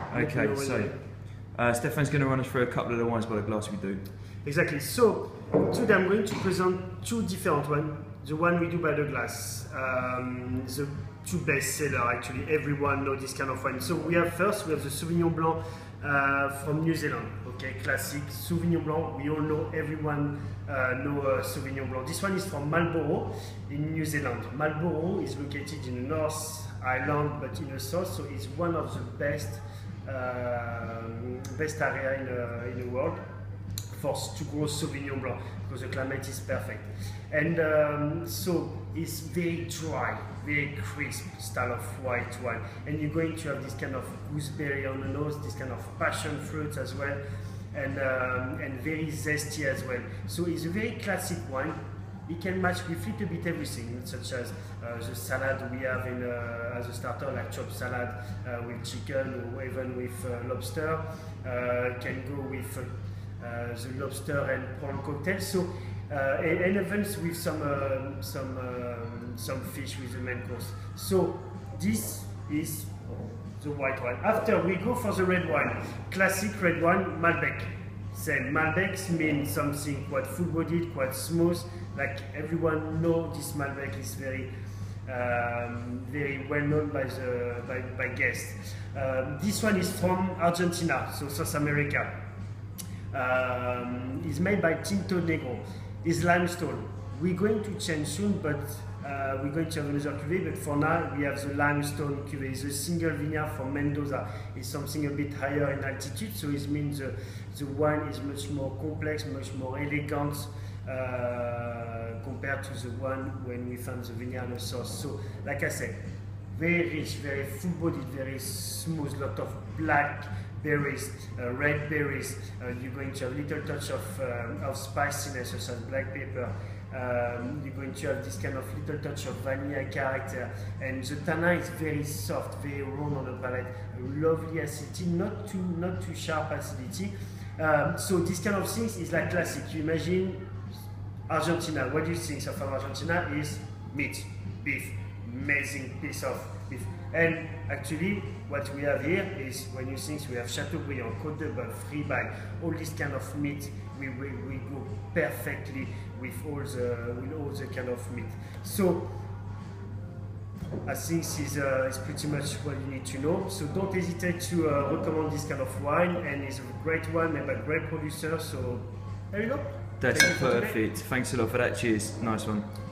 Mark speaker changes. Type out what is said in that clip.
Speaker 1: Okay, so Stefan's going to run us through a couple of the wines by the glass we do.
Speaker 2: Exactly. So today I'm going to present two different ones. The one we do by the glass, the two best seller actually. Everyone knows this kind of wine. So we have the Sauvignon Blanc from New Zealand. Okay, classic Sauvignon Blanc. We all know, everyone know Sauvignon Blanc. This one is from Marlborough in New Zealand. Marlborough is located in the North Island, but in the south, so it's one of the best area in the world to grow Sauvignon Blanc, because the climate is perfect. And so it's very dry, very crisp style of white wine. And you're going to have this kind of gooseberry on the nose, this kind of passion fruit as well, and very zesty as well. So it's a very classic wine. It can match with a little bit everything, such as the salad we have as a starter, like chopped salad with chicken or even with lobster. Can go with the lobster and prawn cocktail. So and even with some fish with the main course. So this is the white wine. After we go for the red wine, classic red wine, Malbec. Same, Malbec means something quite full-bodied, quite smooth. Like everyone knows, this Malbec is very well known by guests. This one is from Argentina, so South America. It's made by Tinto Negro. It's limestone. We're going to change soon, but we're going to have another cuvée, but for now we have the limestone cuvée. It's a single vineyard from Mendoza. It's something a bit higher in altitude, so it means the wine is much more complex, much more elegant compared to the one when we found the vineyard in the south. So, like I said, very rich, very full-bodied, very smooth, lot of black berries, red berries. You're going to have a little touch of spiciness, such as black pepper. You're going to have this kind of little touch of vanilla character, and the tannin is very soft, very round on the palate, lovely acidity, not too sharp acidity. So this kind of things is like classic. You imagine Argentina. What do you think of Argentina? Is meat, beef, amazing piece of beef. And actually, what we have here is, when you think we have Chateaubriand, Côte de Bœuf, ribeye, all this kind of meat, we go perfectly with all the kind of meat. So I think this is pretty much what you need to know. So don't hesitate to recommend this kind of wine, and it's a great wine made by a great producer. So there you go.
Speaker 1: That's perfect. Thanks a lot for that. Cheers. Nice one.